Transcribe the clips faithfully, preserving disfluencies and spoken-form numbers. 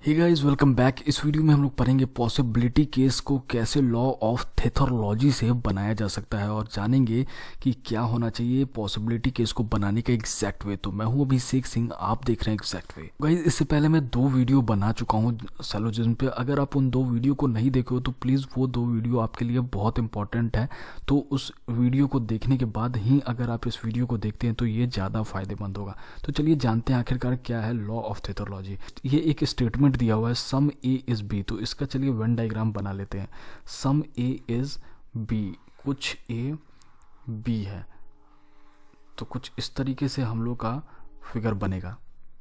हे guys, welcome back. इस video में हम लोग पढ़ेंगे पॉसिबिलिटी केस को कैसे लॉ ऑफ थेथर-लॉजी से बनाया जा सकता है और जानेंगे कि क्या होना चाहिए पॉसिबिलिटी केस को बनाने का एग्जैक्ट वे। तो मैं हूं अभिषेक सिंह, आप देख रहे हैं एग्जैक्ट वे। गाइस, इससे पहले मैं दो वीडियो बना चुका हूं सिलोजिज्म पे। अगर आप उन दो वीडियो को नहीं देखे हो तो प्लीज़ वो दो वीडियो आपके लिए बहुत इंपॉर्टेंट है। तो उस वीडियो को देखने के बाद ही अगर आप इस वीडियो को देखते हैं तो ये ज़्यादा फायदेमंद होगा। तो चलिए जानते हैं आखिरकार क्या है लॉ ऑफ थेथर-लॉजी। ये एक स्टेटमेंट दिया हुआ है सम ए इज बी। तो इसका चलिए वेन डायग्राम बना लेते हैं। सम ए इज बी, कुछ ए बी है तो कुछ इस तरीके से हम लोग का फिगर बनेगा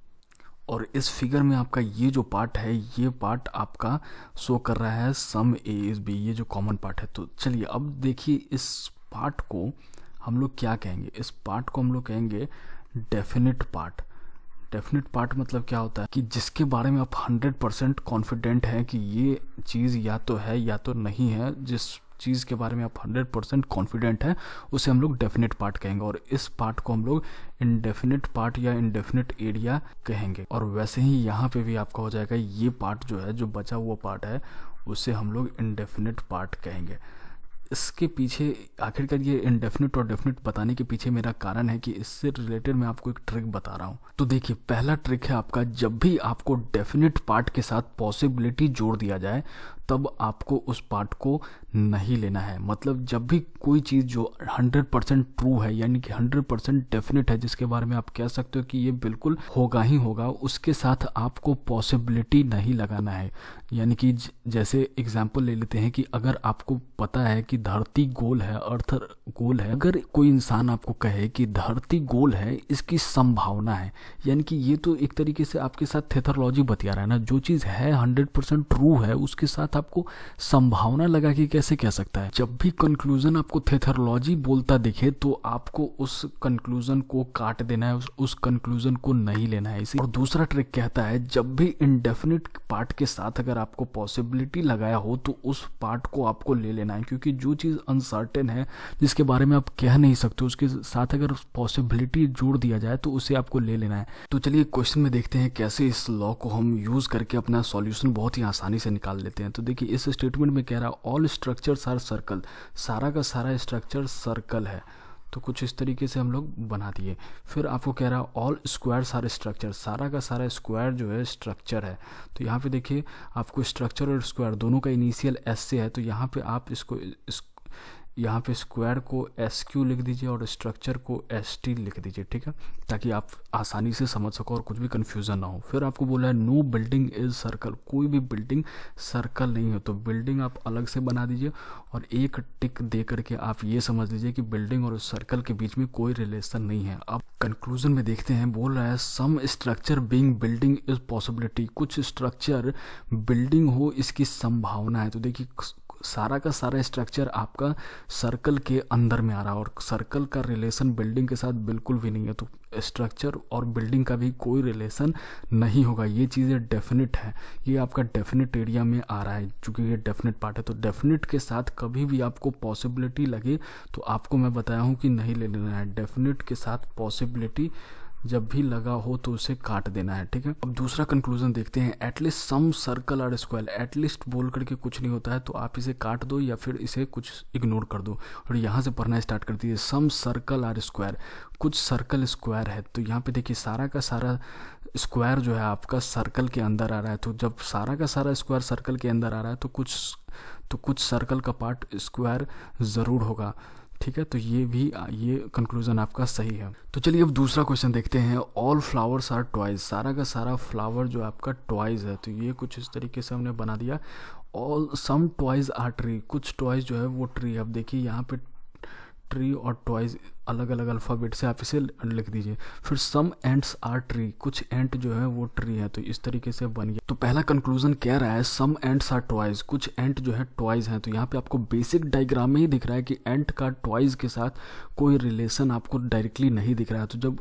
और इस फिगर में आपका ये जो पार्ट है ये पार्ट आपका शो कर रहा है सम ए इज बी, ये जो कॉमन पार्ट है। तो चलिए अब देखिए इस पार्ट को हम लोग क्या कहेंगे। इस पार्ट को हम लोग कहेंगे डेफिनेट पार्ट। डेफिनेट पार्ट मतलब क्या होता है कि जिसके बारे में आप हंड्रेड परसेंट कॉन्फिडेंट है कि ये चीज़ या तो है या तो नहीं है। जिस चीज़ के बारे में आप हंड्रेड परसेंट कॉन्फिडेंट है उसे हम लोग डेफिनेट पार्ट कहेंगे और इस पार्ट को हम लोग इनडेफिनेट पार्ट या इनडेफिनेट एरिया कहेंगे। और वैसे ही यहाँ पे भी आपका हो जाएगा ये पार्ट जो है, जो बचा हुआ पार्ट है उसे हम लोग इनडेफिनेट पार्ट कहेंगे। इसके पीछे आखिरकार ये इनडेफिनिट और डेफिनिट बताने के पीछे मेरा कारण है कि इससे रिलेटेड मैं आपको एक ट्रिक बता रहा हूँ। तो देखिए पहला ट्रिक है आपका, जब भी आपको डेफिनिट पार्ट के साथ पॉसिबिलिटी जोड़ दिया जाए तब आपको उस पार्ट को नहीं लेना है। मतलब जब भी कोई चीज़ जो हंड्रेड परसेंट ट्रू है यानी कि हंड्रेड परसेंट डेफिनेट है, जिसके बारे में आप कह सकते हो कि ये बिल्कुल होगा ही होगा, उसके साथ आपको पॉसिबिलिटी नहीं लगाना है। यानी कि जैसे एग्जाम्पल ले लेते हैं कि अगर आपको पता है कि धरती गोल है, अर्थ गोल है, अगर कोई इंसान आपको कहे कि धरती गोल है, इसकी संभावना है, यानी कि ये तो एक तरीके से आपके साथ थेथर-लॉजी बतिया रहा है ना। जो चीज़ है हंड्रेड परसेंट ट्रू है उसके साथ आपको संभावना लगा के कैसे कह सकता है। जब भी कंक्लूजन आपको थेथर-लॉजी बोलता दिखे तो आपको उस कंक्लूजन को काट देना है, उस, उस कंक्लूजन को नहीं लेना है इसी। और दूसरा ट्रिक कहता है जब भी इनडेफिनिट पार्ट के साथ अगर आपको पॉसिबिलिटी लगाया हो तो उस पार्ट को आपको ले लेना है, क्योंकि जो चीज़ अनसर्टेन है जिसके बारे में आप कह नहीं सकते उसके साथ अगर पॉसिबिलिटी जोड़ दिया जाए तो उसे आपको ले लेना है। तो चलिए क्वेश्चन में देखते हैं कैसे इस लॉ को हम यूज करके अपना सॉल्यूशन बहुत ही आसानी से निकाल लेते हैं। तो देखिए इस स्टेटमेंट में कह रहा है ऑल स्ट्रक्चर्स आर सर्कल, सारा का सारा स्ट्रक्चर सर्कल है। तो कुछ इस तरीके से हम लोग बना दिए। फिर आपको कह रहा है ऑल स्क्वायर्स आर स्ट्रक्चर, सारा का सारा स्क्वायर जो है स्ट्रक्चर है। तो यहाँ पे देखिए आपको स्ट्रक्चर और स्क्वायर दोनों का इनिशियल एस से है, तो यहाँ पे आप इसको इस, यहाँ पे स्क्वायर को एस क्यू लिख दीजिए और स्ट्रक्चर को एस टी लिख दीजिए, ठीक है, ताकि आप आसानी से समझ सको और कुछ भी कन्फ्यूज़न ना हो। फिर आपको बोला है नो बिल्डिंग इज सर्कल, कोई भी बिल्डिंग सर्कल नहीं है, तो बिल्डिंग आप अलग से बना दीजिए और एक टिक दे करके आप ये समझ लीजिए कि बिल्डिंग और सर्कल के बीच में कोई रिलेशन नहीं है। अब कंक्लूजन में देखते हैं, बोल रहा है some structure being building is possibility, कुछ स्ट्रक्चर बिल्डिंग हो इसकी संभावना है। तो देखिए सारा का सारा स्ट्रक्चर आपका सर्कल के अंदर में आ रहा है और सर्कल का रिलेशन बिल्डिंग के साथ बिल्कुल भी नहीं है, तो स्ट्रक्चर और बिल्डिंग का भी कोई रिलेशन नहीं होगा। ये चीज़ें डेफिनेट है, ये आपका डेफिनेट एरिया में आ रहा है चूँकि ये डेफिनेट पार्ट है। तो डेफिनेट के साथ कभी भी आपको पॉसिबिलिटी लगे तो आपको मैं बताया हूँ कि नहीं ले लेना है। डेफिनेट के साथ पॉसिबिलिटी जब भी लगा हो तो उसे काट देना है, ठीक है। अब दूसरा कंक्लूजन देखते हैं, एटलीस्ट सम सर्कल और स्क्वायर। एटलीस्ट बोल करके कुछ नहीं होता है, तो आप इसे काट दो या फिर इसे कुछ इग्नोर कर दो और यहाँ से पढ़ना स्टार्ट कर दीजिए। सम सर्कल और स्क्वायर, कुछ सर्कल स्क्वायर है। तो यहाँ पे देखिए सारा का सारा स्क्वायर जो है आपका सर्कल के अंदर आ रहा है। तो जब सारा का सारा स्क्वायर सर्कल के अंदर आ रहा है तो कुछ तो कुछ सर्कल का पार्ट स्क्वायर ज़रूर होगा, ठीक है। तो ये भी ये कंक्लूजन आपका सही है। तो चलिए अब दूसरा क्वेश्चन देखते हैं, ऑल फ्लावर्स आर टॉयज, सारा का सारा फ्लावर जो आपका टॉयज है। तो ये कुछ इस तरीके से हमने बना दिया। All some toys are tree, कुछ टॉयज जो है वो ट्री। अब देखिए यहाँ पे ट्री और टॉयज अलग अलग अल्फ़ाबेट से आप इसे लिख दीजिए। फिर सम एंट्स आर ट्री, कुछ एंट जो है वो ट्री है। तो इस तरीके से बन गया। तो पहला कंक्लूजन कह रहा है सम एंट्स आर टॉयज, कुछ एंट जो है टॉयज हैं। तो यहाँ पे आपको बेसिक डायग्राम में ही दिख रहा है कि एंट का टॉयज के साथ कोई रिलेशन आपको डायरेक्टली नहीं दिख रहा है। तो जब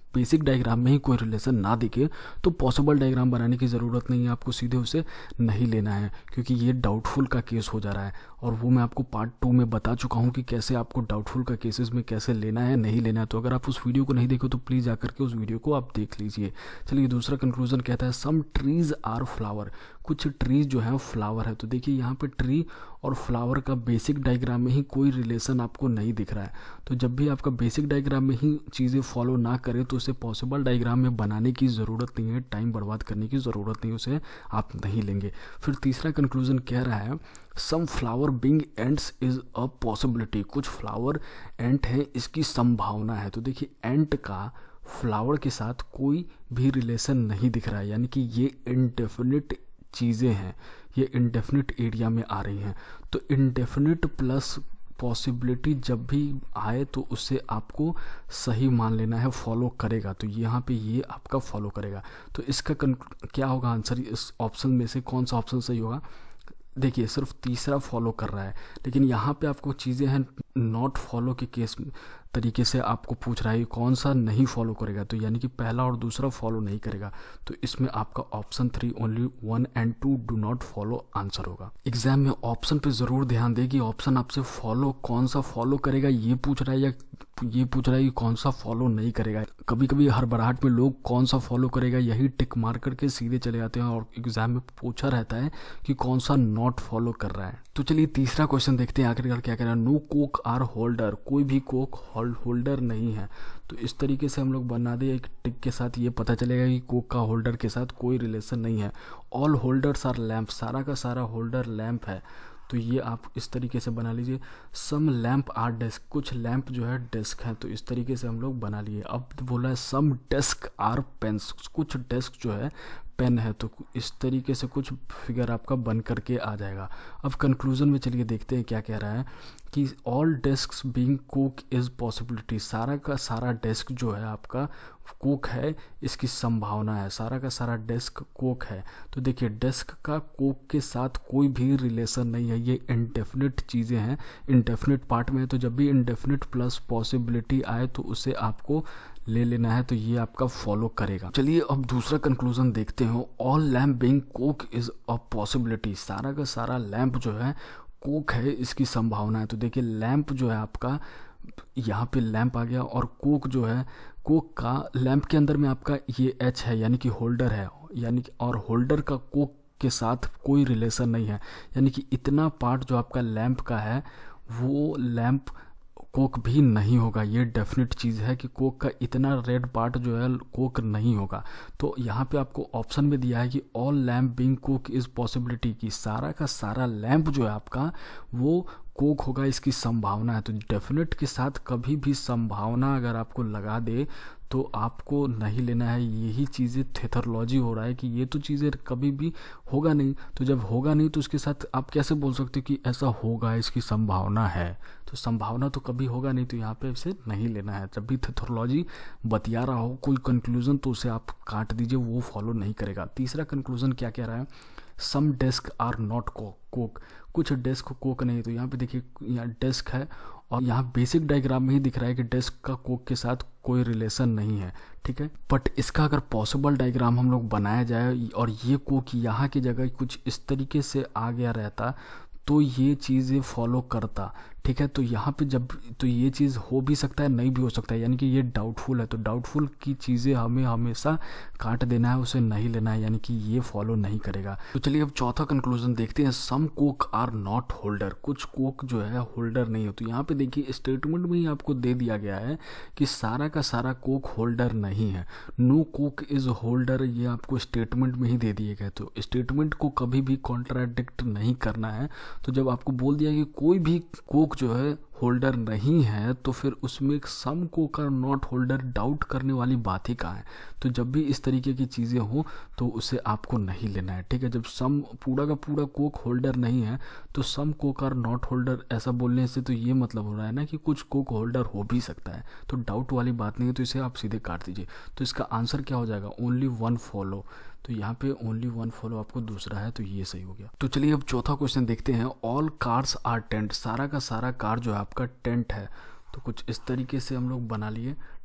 बेसिक डायग्राम में ही कोई रिलेशन ना दिखे तो पॉसिबल डायग्राम बनाने की ज़रूरत नहीं है, आपको सीधे उसे नहीं लेना है, क्योंकि ये डाउटफुल का केस हो जा रहा है। और वो मैं आपको पार्ट टू में बता चुका हूँ कि कैसे आपको डाउटफुल का केसेस में कैसे लेना है, नहीं लेना है। तो अगर आप उस वीडियो को नहीं देखो तो प्लीज़ आकर के उस वीडियो को आप देख लीजिए। चलिए, दूसरा कंक्लूजन कहता है सम ट्रीज आर फ्लावर, कुछ ट्रीज जो है फ्लावर है। तो देखिए यहाँ पे ट्री और फ्लावर का बेसिक डायग्राम में ही कोई रिलेशन आपको नहीं दिख रहा है। तो जब भी आपका बेसिक डायग्राम में ही चीज़ें फॉलो ना करे तो उसे पॉसिबल डायग्राम में बनाने की ज़रूरत नहीं है, टाइम बर्बाद करने की ज़रूरत नहीं, उसे आप नहीं लेंगे। फिर तीसरा कंक्लूजन कह रहा है some flower being ants is a possibility, कुछ फ्लावर एंट है, इसकी संभावना है। तो देखिए एंट का फ्लावर के साथ कोई भी रिलेशन नहीं दिख रहा है, यानी कि ये इनडेफिनिट चीज़ें हैं, ये इनडेफिनिट एरिया में आ रही हैं। तो इनडेफिनिट प्लस पॉसिबिलिटी जब भी आए तो उसे आपको सही मान लेना है, फॉलो करेगा। तो यहाँ पे ये आपका फॉलो करेगा। तो इसका क्या होगा आंसर, इस ऑप्शन में से कौन सा ऑप्शन सही होगा? देखिए सिर्फ तीसरा फॉलो कर रहा है, लेकिन यहाँ पे आपको चीज़ें हैं नॉट फॉलो के केस तरीके से आपको पूछ रहा है कौन सा नहीं फॉलो करेगा। तो यानी कि पहला और दूसरा फॉलो नहीं करेगा। तो इसमें आपका option three only one and two do not follow answer होगा। एग्जाम में ऑप्शन पे ज़रूर ध्यान दें कि ऑप्शन आपसे फॉलो कौन सा फॉलो करेगा ये पूछ रहा है या ये पूछ रहा है कि कौन सा फॉलो नहीं करेगा। कभी कभी हड़बड़ाहट में लोग कौन सा फॉलो करेगा यही टिक मार करके सीधे चले जाते हैं और एग्जाम में पूछा रहता है कि कौन सा नॉट फॉलो कर रहा है। तो चलिए तीसरा क्वेश्चन देखते हैं आखिरकार क्या कह रहा है। नो कोक आर होल्डर, कोई भी कोक होल्डर नहीं है। तो इस तरीके से हम लोग बना दे एक टिक के साथ, ये पता चलेगा कि कोक का होल्डर के साथ कोई रिलेशन नहीं है। ऑल होल्डर्स आर लैंप, सारा का सारा होल्डर लैंप है। तो ये आप इस तरीके से बना लीजिए। सम लैंप आर डेस्क, कुछ लैंप जो है डेस्क है। तो इस तरीके से हम लोग बना लिए। अब बोला है सम डेस्क आर पेन्स, कुछ डेस्क जो है पेन है। तो इस तरीके से कुछ फिगर आपका बन करके आ जाएगा। अब कंक्लूजन में चलिए देखते हैं क्या कह रहा है कि all desk being coke is possibility, सारा का सारा डेस्क जो है आपका कोक है, इसकी संभावना है। सारा का सारा डेस्क कोक है। तो देखिए डेस्क का कोक के साथ कोई भी रिलेशन नहीं है, ये इनडेफिनिट चीज़ें हैं, इनडेफिनिट पार्ट में है। तो जब भी इनडेफिनिट प्लस पॉसिबिलिटी आए तो उसे आपको ले लेना है। तो ये आपका फॉलो करेगा। चलिए अब दूसरा कंक्लूजन देखते हो। All lamp being coke is a possibility, सारा का सारा लैंप जो है कोक है, इसकी संभावना है। तो देखिए लैंप जो है आपका यहाँ पे लैंप आ गया और कोक जो है, कोक का लैंप के अंदर में आपका ये एच है यानी कि होल्डर है, यानी कि और होल्डर का कोक के साथ कोई रिलेशन नहीं है। यानी कि इतना पार्ट जो आपका लैंप का है वो लैंप कोक भी नहीं होगा। ये डेफिनेट चीज़ है कि कोक का इतना रेड पार्ट जो है कोक नहीं होगा। तो यहाँ पे आपको ऑप्शन में दिया है कि all lamp being coke is possibility, की सारा का सारा लैंप जो है आपका वो कोक होगा, इसकी संभावना है। तो डेफिनेट के साथ कभी भी संभावना अगर आपको लगा दे तो आपको नहीं लेना है। यही चीज़ें थेथरलॉजी हो रहा है कि ये तो चीज़ें कभी भी होगा नहीं। तो जब होगा नहीं तो उसके साथ आप कैसे बोल सकते हो कि ऐसा होगा, इसकी संभावना है। तो संभावना तो कभी होगा नहीं, तो यहाँ पे इसे नहीं लेना है। जब भी थेथरलॉजी बतिया रहा हो कोई कंक्लूजन तो उसे आप काट दीजिए, वो फॉलो नहीं करेगा। तीसरा कंक्लूजन क्या कह रहा है, some desk are not coke, कुछ डेस्क कोक नहीं। तो यहाँ पे देखिए यहाँ डेस्क है और यहाँ बेसिक डायग्राम में ही दिख रहा है कि डेस्क का कोक के साथ कोई रिलेशन नहीं है, ठीक है। बट इसका अगर पॉसिबल डायग्राम हम लोग बनाया जाए और ये कोक यहाँ की जगह कुछ इस तरीके से आ गया रहता तो ये चीज़ें फॉलो करता, ठीक है। तो यहाँ पे जब तो ये चीज़ हो भी सकता है, नहीं भी हो सकता है, यानी कि ये डाउटफुल है। तो डाउटफुल की चीज़ें हमें हमेशा काट देना है, उसे नहीं लेना है, यानी कि ये फॉलो नहीं करेगा। तो चलिए अब चौथा कंक्लूजन देखते हैं। Some coke are not holder, कुछ कोक जो है होल्डर नहीं हो। तो यहाँ पे देखिए स्टेटमेंट में ही आपको दे दिया गया है कि सारा का सारा कोक होल्डर नहीं है। नो कोक इज़ होल्डर, ये आपको स्टेटमेंट में ही दे दिए गए। तो स्टेटमेंट को कभी भी कॉन्ट्राडिक्ट नहीं करना है। तो जब आपको बोल दिया कि कोई भी कोक जो है होल्डर नहीं है तो फिर उसमें सम कोक और नॉट होल्डर डाउट करने वाली बात ही कहाँ है। तो जब भी इस तरीके की चीज़ें हो तो उसे आपको नहीं लेना है, ठीक है। जब सम पूरा का पूरा कोक होल्डर नहीं है तो सम कोक और नॉट होल्डर ऐसा बोलने से तो ये मतलब हो रहा है ना कि कुछ कोक होल्डर हो भी सकता है। तो डाउट वाली बात नहीं है, तो इसे आप सीधे काट दीजिए। तो इसका आंसर क्या हो जाएगा, ओनली वन फॉलो। तो यहाँ पे ओनली वन फॉलो आपको दूसरा है, तो ये सही हो गया। तो चलिए अब चौथा क्वेश्चन देखते हैं। ऑल कार्स आर टेंट, सारा का सारा कार जो है आपका टेंट है। तो कुछ इस तरीके से हम लोग बना लिए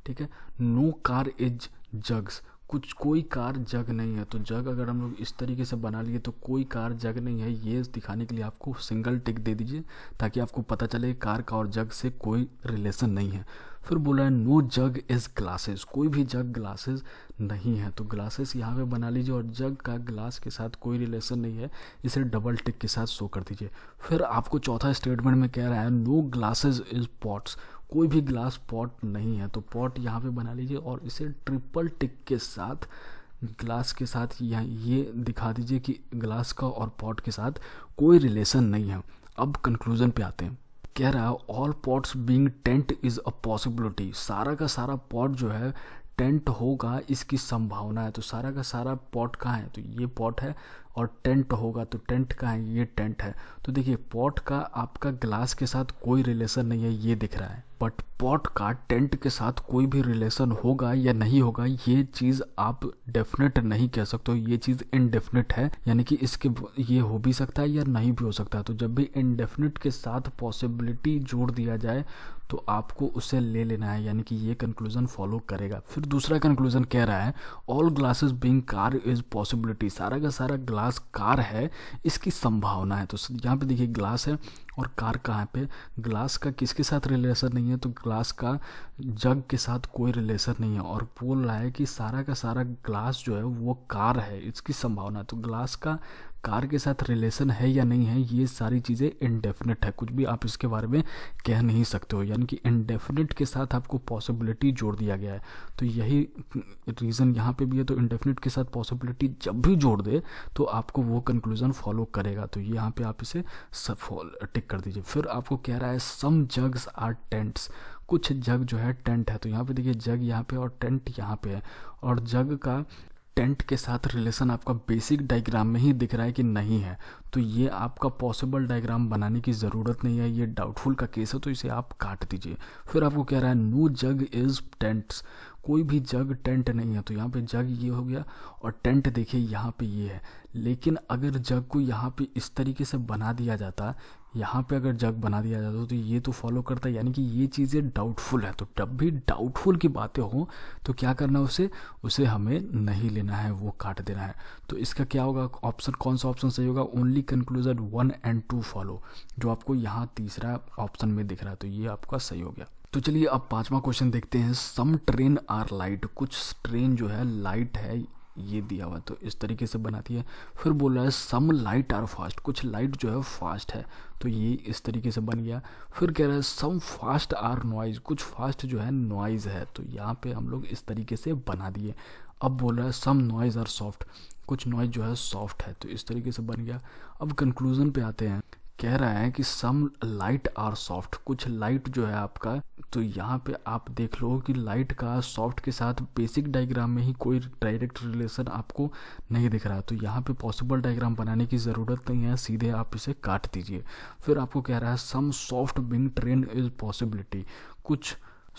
ठीक है। नो कार इज जग्स, कुछ कोई कार जग नहीं है। तो जग अगर हम लोग इस तरीके से बना लिए तो कोई कार जग नहीं है, ये दिखाने के लिए आपको सिंगल टिक दे दीजिए ताकि आपको पता चले कार का और जग से कोई रिलेशन नहीं है। फिर बोला है नो जग इज़ ग्लासेस, कोई भी जग ग्लासेस नहीं है। तो ग्लासेस यहाँ पे बना लीजिए और जग का ग्लास के साथ कोई रिलेशन नहीं है, इसे डबल टिक के साथ शो कर दीजिए। फिर आपको चौथा स्टेटमेंट में कह रहा है नो ग्लासेस इज पॉट्स, कोई भी ग्लास पॉट नहीं है। तो पॉट यहाँ पे बना लीजिए और इसे ट्रिपल टिक के साथ ग्लास के साथ यहाँ ये दिखा दीजिए कि ग्लास का और पॉट के साथ कोई रिलेशन नहीं है। अब कंक्लूजन पे आते हैं। कह रहा है all pots being tent is a possibility, सारा का सारा पॉट जो है टेंट होगा इसकी संभावना है। तो सारा का सारा पॉट कहाँ है, तो ये पॉट है और टेंट होगा, तो टेंट कहाँ है, ये टेंट है। तो देखिए पॉट का आपका ग्लास के साथ कोई रिलेशन नहीं है, ये दिख रहा है, बट पॉट का टेंट के साथ कोई भी रिलेशन होगा या नहीं होगा ये चीज़ आप डेफिनेट नहीं कह सकते हो, ये चीज़ इनडेफिनेट है, यानी कि इसके ये हो भी सकता है या नहीं भी हो सकता है। तो जब भी इनडेफिनेट के साथ पॉसिबिलिटी जोड़ दिया जाए तो आपको उसे ले लेना है, यानी कि ये कंक्लूजन फॉलो करेगा। फिर दूसरा कंक्लूजन कह रहा है all glasses being car is possibility, सारा का सारा ग्लास कार है इसकी संभावना है। तो यहाँ पे देखिए ग्लास है और कार कहाँ पे, ग्लास का किसके साथ रिलेशन नहीं है, तो ग्लास का जग के साथ कोई रिलेशन नहीं है और बोल रहा है कि सारा का सारा ग्लास जो है वो कार है इसकी संभावना। तो ग्लास का कार के साथ रिलेशन है या नहीं है, ये सारी चीज़ें इनडेफिनेट है, कुछ भी आप इसके बारे में कह नहीं सकते हो, यानी कि इनडेफिनेट के साथ आपको पॉसिबिलिटी जोड़ दिया गया है। तो यही रीज़न यहाँ पे भी है। तो इनडेफिनेट के साथ पॉसिबिलिटी जब भी जोड़ दे तो आपको वो कंक्लूजन फॉलो करेगा। तो ये यहाँ पे आप इसे सब टिक कर दीजिए। फिर आपको कह रहा है सम जग्स आर टेंट्स, कुछ जग जो है टेंट है। तो यहाँ पे देखिए जग यहाँ पे और टेंट यहाँ पे है और जग का टेंट के साथ रिलेशन आपका बेसिक डायग्राम में ही दिख रहा है कि नहीं है, तो ये आपका पॉसिबल डायग्राम बनाने की ज़रूरत नहीं है, ये डाउटफुल का केस है तो इसे आप काट दीजिए। फिर आपको कह रहा है नो जग इज़ टेंट्स, कोई भी जग टेंट नहीं है। तो यहाँ पे जग ये हो गया और टेंट देखिए यहाँ पे ये है, लेकिन अगर जग को यहाँ पे इस तरीके से बना दिया जाता, यहाँ पे अगर जग बना दिया जाता तो ये तो फॉलो करता है, यानी कि ये चीज़ें डाउटफुल है। तो जब भी डाउटफुल की बातें हों तो क्या करना है, उसे उसे हमें नहीं लेना है, वो काट देना है। तो इसका क्या होगा, ऑप्शन कौन सा ऑप्शन सही होगा, only conclusion one and two follow, जो आपको यहाँ तीसरा ऑप्शन में दिख रहा है, तो ये आपका सही हो गया। तो चलिए अब पांचवा क्वेश्चन देखते हैं। सम ट्रेन आर लाइट, कुछ ट्रेन जो है लाइट है, ये दिया हुआ है तो इस तरीके से बनाती है। फिर बोल रहा है सम लाइट आर फास्ट, कुछ लाइट जो है फास्ट है, तो ये इस तरीके से बन गया। फिर कह रहा है सम फास्ट आर नॉइज, कुछ फास्ट जो है नॉइज है, तो यहाँ पे हम लोग इस तरीके से बना दिए। अब बोल रहा है सम नॉइज आर सॉफ्ट, कुछ नॉइज जो है सॉफ्ट है, तो इस तरीके से बन गया। अब कंक्लूजन पे आते हैं। कह रहा है कि सम लाइट आर सॉफ्ट, कुछ लाइट जो है आपका, तो यहाँ पे आप देख लो कि लाइट का सॉफ्ट के साथ बेसिक डायग्राम में ही कोई डायरेक्ट रिलेशन आपको नहीं दिख रहा है, तो यहाँ पे पॉसिबल डायग्राम बनाने की ज़रूरत नहीं है, सीधे आप इसे काट दीजिए। फिर आपको कह रहा है some soft being train is possibility, कुछ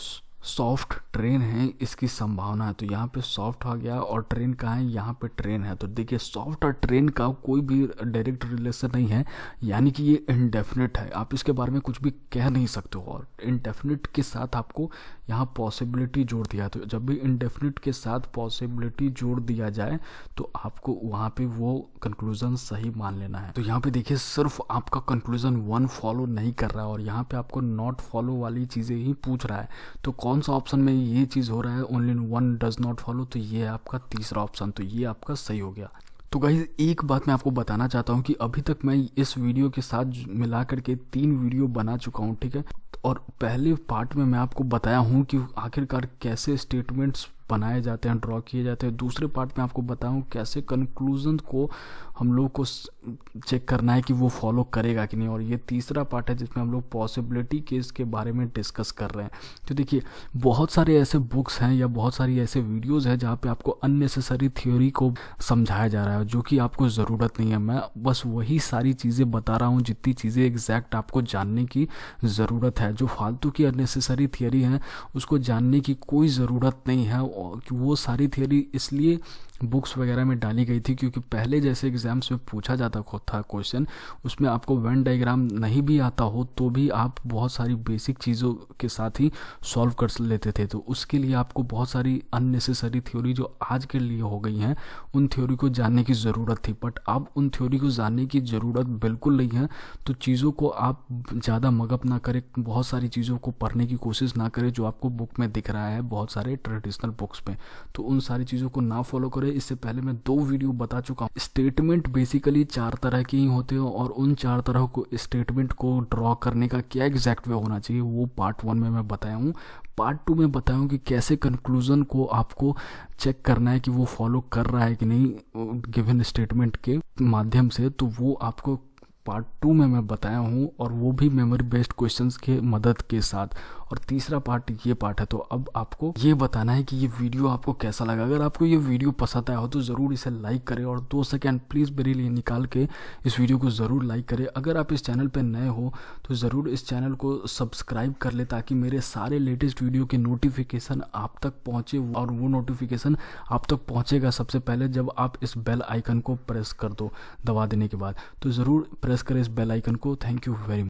सॉफ्ट ट्रेन है इसकी संभावना है, तो यहाँ पे सॉफ्ट आ गया और ट्रेन कहाँ है, यहाँ पे ट्रेन है। तो देखिए सॉफ्ट और ट्रेन का कोई भी डायरेक्ट रिलेशन नहीं है, यानी कि ये इनडेफिनेट है, आप इसके बारे में कुछ भी कह नहीं सकते हो। और इनडेफिनेट के साथ आपको यहाँ पॉसिबिलिटी जोड़ दिया, तो जब भी इनडेफिनेट के साथ पॉसिबिलिटी जोड़ दिया जाए तो आपको वहाँ पे वो कंक्लूजन सही मान लेना है। तो यहाँ पे देखिए सिर्फ आपका कंक्लूजन वन फॉलो नहीं कर रहा है और यहाँ पे आपको नॉट फॉलो वाली चीज़ें ही पूछ रहा है। तो कौन सा ऑप्शन में ये चीज़ हो रहा है, only one does not follow, तो ये है आपका तीसरा ऑप्शन, तो ये आपका सही हो गया। तो गाइस एक बात मैं आपको बताना चाहता हूँ कि अभी तक मैं इस वीडियो के साथ मिला करके तीन वीडियो बना चुका हूँ, ठीक है। और पहले पार्ट में मैं आपको बताया हूँ कि आखिरकार कैसे स्टेटमेंट्स बनाए जाते हैं, ड्रॉ किए जाते हैं। दूसरे पार्ट में आपको बताऊं कैसे कंक्लूजन को हम लोग को चेक करना है कि वो फॉलो करेगा कि नहीं। और ये तीसरा पार्ट है जिसमें हम लोग पॉसिबिलिटी केस के बारे में डिस्कस कर रहे हैं। तो देखिए बहुत सारे ऐसे बुक्स हैं या बहुत सारी ऐसे वीडियोज़ हैं जहाँ पे आपको अननेसेसरी थ्योरी को समझाया जा रहा है जो कि आपको ज़रूरत नहीं है। मैं बस वही सारी चीज़ें बता रहा हूँ जितनी चीज़ें एग्जैक्ट आपको जानने की ज़रूरत है। जो फालतू की अननेसेसरी थियरी है उसको जानने की कोई ज़रूरत नहीं है। कि वो सारी थियरी इसलिए बुक्स वगैरह में डाली गई थी, क्योंकि पहले जैसे एग्जाम्स में पूछा जाता था क्वेश्चन, उसमें आपको वेन डायग्राम नहीं भी आता हो तो भी आप बहुत सारी बेसिक चीज़ों के साथ ही सॉल्व कर लेते थे। तो उसके लिए आपको बहुत सारी अननेसेसरी थ्योरी जो आज के लिए हो गई हैं उन थ्योरी को जानने की ज़रूरत थी, बट अब उन थ्योरी को जानने की ज़रूरत बिल्कुल नहीं है। तो चीज़ों को आप ज़्यादा मगअप ना करें, बहुत सारी चीज़ों को पढ़ने की कोशिश ना करें जो आपको बुक में दिख रहा है बहुत सारे ट्रेडिशनल बुक्स में, तो उन सारी चीज़ों को ना फॉलो करें। इससे पहले मैं दो वीडियो बता चुका हूँ। स्टेटमेंट बेसिकली चार तरह के ही होते हैं और उन चार तरह को स्टेटमेंट को ड्रॉ करने का क्या एग्जैक्ट वे होना चाहिए वो पार्ट वन में मैं बताया हूँ। पार्ट टू में बताया हूँ कि कैसे कंक्लूजन को आपको चेक करना है कि वो फॉलो कर रहा है कि नहीं गिवन स्टेटमेंट के माध्यम से, तो वो आपको पार्ट टू में मैं बताया हूँ, और वो भी मेमोरी बेस्ड क्वेश्चंस के मदद के साथ। और तीसरा पार्ट ये पार्ट है। तो अब आपको ये बताना है कि ये वीडियो आपको कैसा लगा। अगर आपको ये वीडियो पसंद आया हो तो ज़रूर इसे लाइक करें और दो सेकंड प्लीज़ मेरे लिए निकाल के इस वीडियो को ज़रूर लाइक करें। अगर आप इस चैनल पर नए हो तो ज़रूर इस चैनल को सब्सक्राइब कर ले, ताकि मेरे सारे लेटेस्ट वीडियो के नोटिफिकेशन आप तक पहुँचे, और वो नोटिफिकेशन आप तक पहुँचेगा सबसे पहले जब आप इस बेल आइकन को प्रेस कर दो दबा देने के बाद। तो ज़रूर प्रेस करें इस बेल आइकन को। Thank you very much.